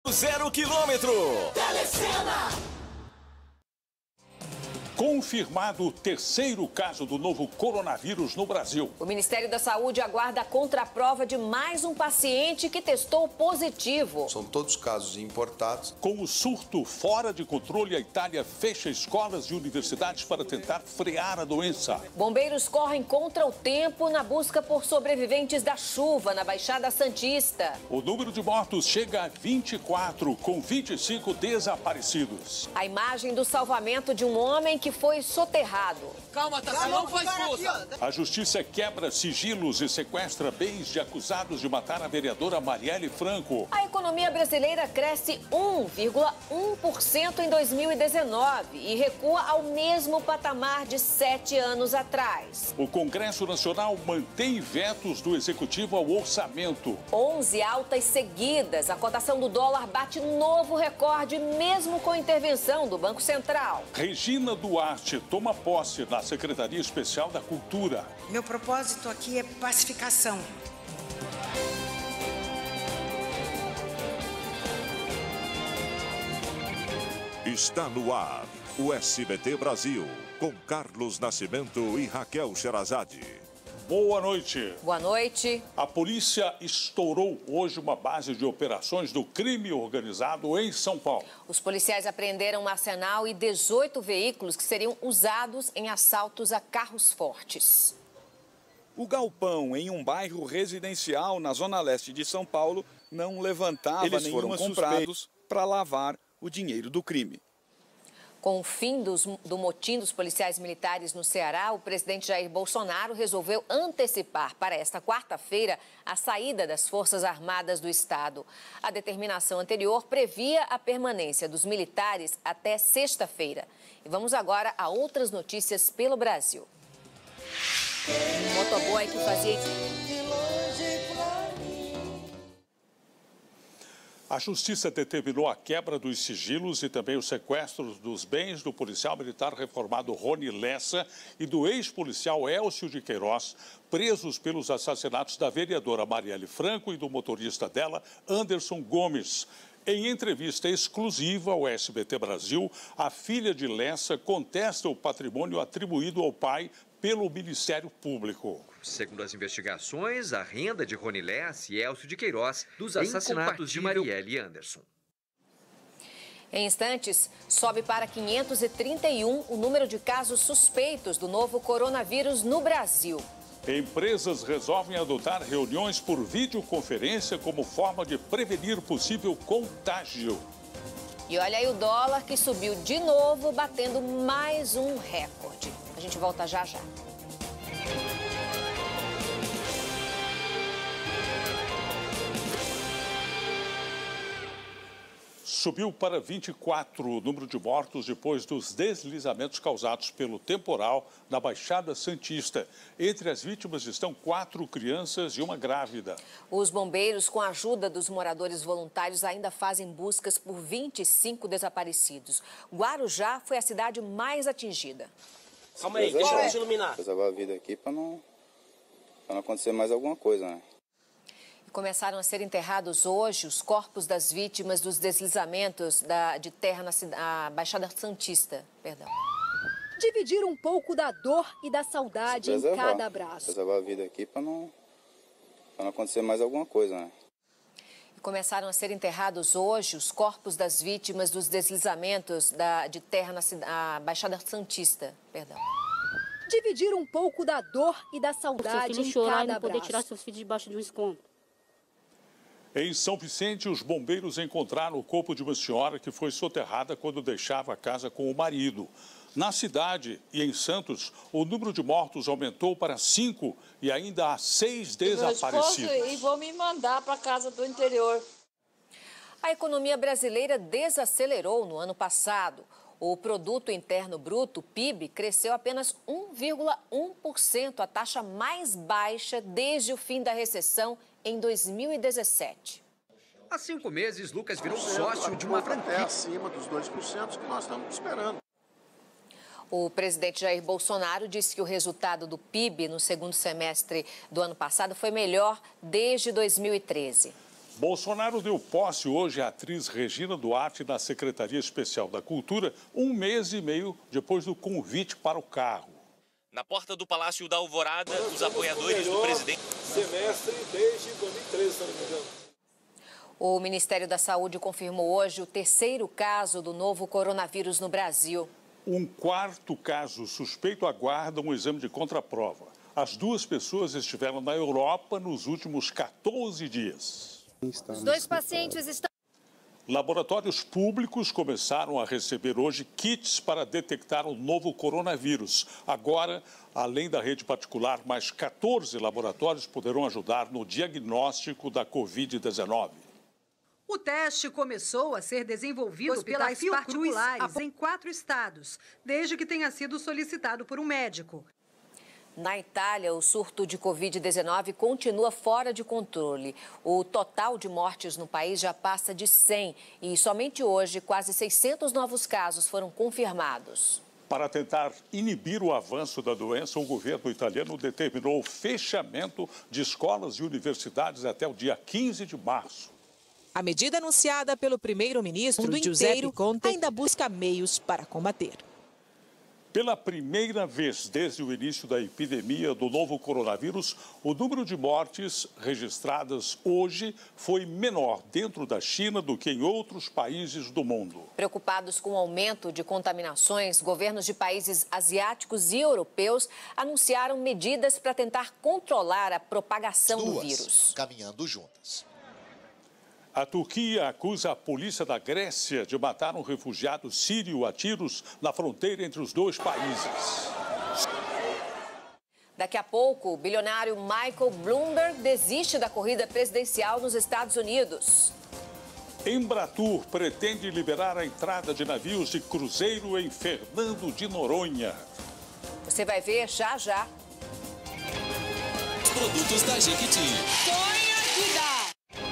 0 quilômetro. Telecena. Confirmado o terceiro caso do novo coronavírus no Brasil. O Ministério da Saúde aguarda a contraprova de mais um paciente que testou positivo. São todos casos importados. Com o surto fora de controle, a Itália fecha escolas e universidades para tentar frear a doença. Bombeiros correm contra o tempo na busca por sobreviventes da chuva na Baixada Santista. O número de mortos chega a 24, com 25 desaparecidos. A imagem do salvamento de um homem que foi soterrado. Calma, Tata, não foi expulsa. A justiça quebra sigilos e sequestra bens de acusados de matar a vereadora Marielle Franco. A economia brasileira cresce 1,1% em 2019 e recua ao mesmo patamar de 7 anos atrás. O Congresso Nacional mantém vetos do Executivo ao orçamento. 11 altas seguidas. A cotação do dólar bate novo recorde, mesmo com a intervenção do Banco Central. Regina Duarte toma posse na Secretaria Especial da Cultura. Meu propósito aqui é pacificação. Está no ar o SBT Brasil, com Carlos Nascimento e Raquel Sherazade. Boa noite. Boa noite. A polícia estourou hoje uma base de operações do crime organizado em São Paulo. Os policiais apreenderam um arsenal e 18 veículos que seriam usados em assaltos a carros fortes. O galpão em um bairro residencial na zona leste de São Paulo não levantava nenhuma suspeita. Eles foram comprados para lavar o dinheiro do crime. Com o fim do motim dos policiais militares no Ceará, o presidente Jair Bolsonaro resolveu antecipar para esta quarta-feira a saída das Forças Armadas do Estado. A determinação anterior previa a permanência dos militares até sexta-feira. E vamos agora a outras notícias pelo Brasil. O motoboy que fazia... A Justiça determinou a quebra dos sigilos e também o sequestro dos bens do policial militar reformado Rony Lessa e do ex-policial Elcio de Queiroz, presos pelos assassinatos da vereadora Marielle Franco e do motorista dela, Anderson Gomes. Em entrevista exclusiva ao SBT Brasil, a filha de Lessa contesta o patrimônio atribuído ao pai pelo Ministério Público. Segundo as investigações, a renda de Rony Lessa e Elcio de Queiroz dos assassinatos de Marielle e Anderson. Em instantes, sobe para 531 o número de casos suspeitos do novo coronavírus no Brasil. Empresas resolvem adotar reuniões por videoconferência como forma de prevenir possível contágio. E olha aí o dólar que subiu de novo, batendo mais um recorde. A gente volta já já. Subiu para 24 o número de mortos depois dos deslizamentos causados pelo temporal na Baixada Santista. Entre as vítimas estão 4 crianças e uma grávida. Os bombeiros, com a ajuda dos moradores voluntários, ainda fazem buscas por 25 desaparecidos. Guarujá foi a cidade mais atingida. Calma aí, deixa eu iluminar. Vou salvar a vida aqui para não acontecer mais alguma coisa, né? Começaram a ser enterrados hoje os corpos das vítimas dos deslizamentos de terra na Baixada Santista. Dividir um pouco da dor e da saudade em cada abraço. Vou salvar a vida aqui para não acontecer mais alguma coisa, né? Começaram a ser enterrados hoje os corpos das vítimas dos deslizamentos de terra na Baixada Santista. Dividir um pouco da dor e da saudade seu filho em chorar cada e não abraço. poder tirar seu filho debaixo de um escombro. Em São Vicente, os bombeiros encontraram o corpo de uma senhora que foi soterrada quando deixava a casa com o marido. Na cidade e em Santos, o número de mortos aumentou para 5 e ainda há 6 desaparecidos. E vou me mandar para a casa do interior. A economia brasileira desacelerou no ano passado. O Produto Interno Bruto, PIB, cresceu apenas 1,1%, a taxa mais baixa desde o fim da recessão em 2017. Há 5 meses, Lucas virou sócio de uma franquia. É acima dos 2% que nós estamos esperando. O presidente Jair Bolsonaro disse que o resultado do PIB no segundo semestre do ano passado foi melhor desde 2013. Bolsonaro deu posse hoje à atriz Regina Duarte na Secretaria Especial da Cultura, 1 mês e meio depois do convite para o cargo. Na porta do Palácio da Alvorada, os apoiadores do presidente... Semestre desde 2013, se não me engano. O Ministério da Saúde confirmou hoje o 3º caso do novo coronavírus no Brasil. Um 4º caso suspeito aguarda um exame de contraprova. As 2 pessoas estiveram na Europa nos últimos 14 dias. Os 2 pacientes estão... Laboratórios públicos começaram a receber hoje kits para detectar o novo coronavírus. Agora, além da rede particular, mais 14 laboratórios poderão ajudar no diagnóstico da Covid-19. O teste começou a ser desenvolvido pela Fiocruz em 4 estados, desde que tenha sido solicitado por um médico. Na Itália, o surto de Covid-19 continua fora de controle. O total de mortes no país já passa de 100 e somente hoje quase 600 novos casos foram confirmados. Para tentar inibir o avanço da doença, o governo italiano determinou o fechamento de escolas e universidades até o dia 15 de março. A medida anunciada pelo primeiro-ministro Giuseppe Conte ainda busca meios para combater. Pela primeira vez desde o início da epidemia do novo coronavírus, o número de mortes registradas hoje foi menor dentro da China do que em outros países do mundo. Preocupados com o aumento de contaminações, governos de países asiáticos e europeus anunciaram medidas para tentar controlar a propagação do vírus. Caminhando juntas. A Turquia acusa a polícia da Grécia de matar um refugiado sírio a tiros na fronteira entre os 2 países. Daqui a pouco, o bilionário Michael Bloomberg desiste da corrida presidencial nos Estados Unidos. Embratur pretende liberar a entrada de navios de cruzeiro em Fernando de Noronha. Você vai ver já já. Produtos da Jequiti. Sonha que dá!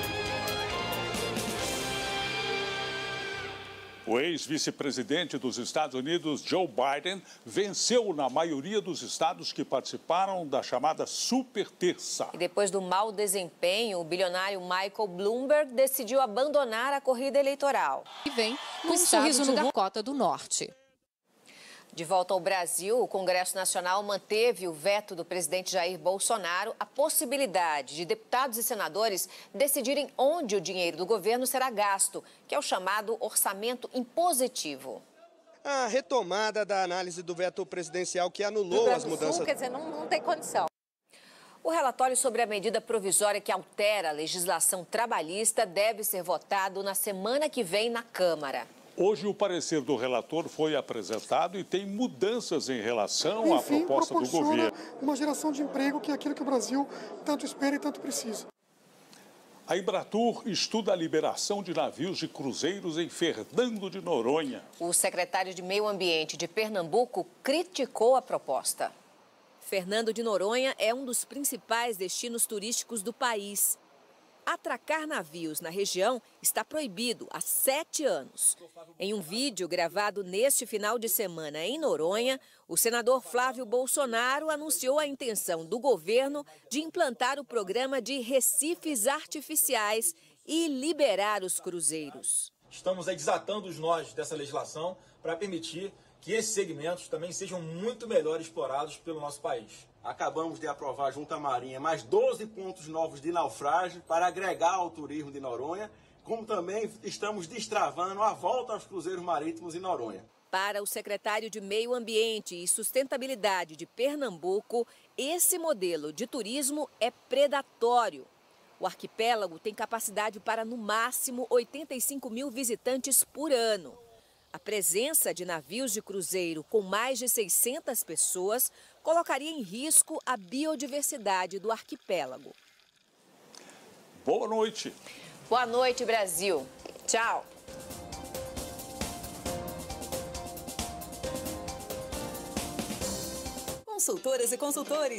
O ex-vice-presidente dos Estados Unidos, Joe Biden, venceu na maioria dos estados que participaram da chamada Super Terça. E depois do mau desempenho, o bilionário Michael Bloomberg decidiu abandonar a corrida eleitoral. E vem com um sorriso no Dakota do Norte. De volta ao Brasil, o Congresso Nacional manteve o veto do presidente Jair Bolsonaro à possibilidade de deputados e senadores decidirem onde o dinheiro do governo será gasto, que é o chamado orçamento impositivo. A retomada da análise do veto presidencial que anulou as mudanças... Quer dizer, não tem condição. O relatório sobre a medida provisória que altera a legislação trabalhista deve ser votado na semana que vem na Câmara. Hoje o parecer do relator foi apresentado e tem mudanças em relação à proposta do governo. Uma geração de emprego que é aquilo que o Brasil tanto espera e tanto precisa. A Embratur estuda a liberação de navios de cruzeiros em Fernando de Noronha. O secretário de Meio Ambiente de Pernambuco criticou a proposta. Fernando de Noronha é um dos principais destinos turísticos do país. Atracar navios na região está proibido há 7 anos. Em um vídeo gravado neste final de semana em Noronha, o senador Flávio Bolsonaro anunciou a intenção do governo de implantar o programa de recifes artificiais e liberar os cruzeiros. Estamos desatando os nós dessa legislação para permitir que esses segmentos também sejam muito melhor explorados pelo nosso país. Acabamos de aprovar junto à Marinha mais 12 pontos novos de naufrágio para agregar ao turismo de Noronha, como também estamos destravando a volta aos cruzeiros marítimos em Noronha. Para o secretário de Meio Ambiente e Sustentabilidade de Pernambuco, esse modelo de turismo é predatório. O arquipélago tem capacidade para, no máximo, 85 mil visitantes por ano. A presença de navios de cruzeiro com mais de 600 pessoas colocaria em risco a biodiversidade do arquipélago. Boa noite. Boa noite, Brasil. Tchau. Consultoras e consultores.